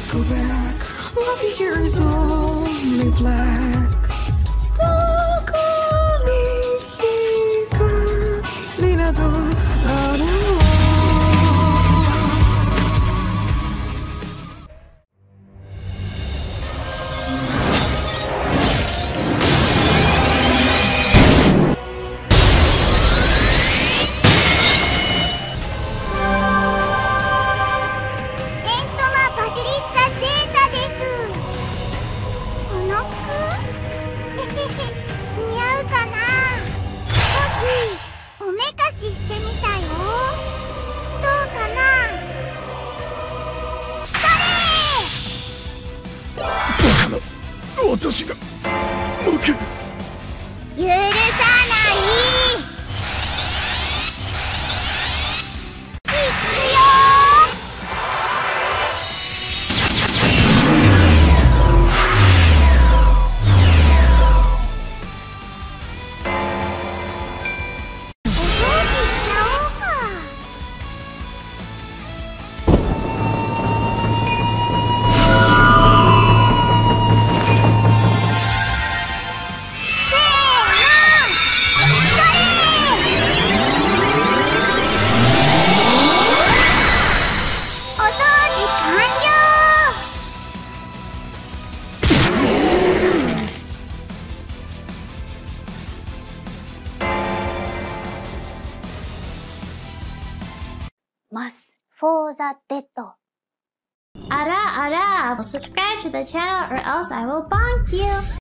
go back. What the here is only black. どこに光などあるの私が負ける。 許さない。いくよお掃除しちゃおうか。Mass for the dead. Ara, I will subscribe to the channel or else I will bonk you.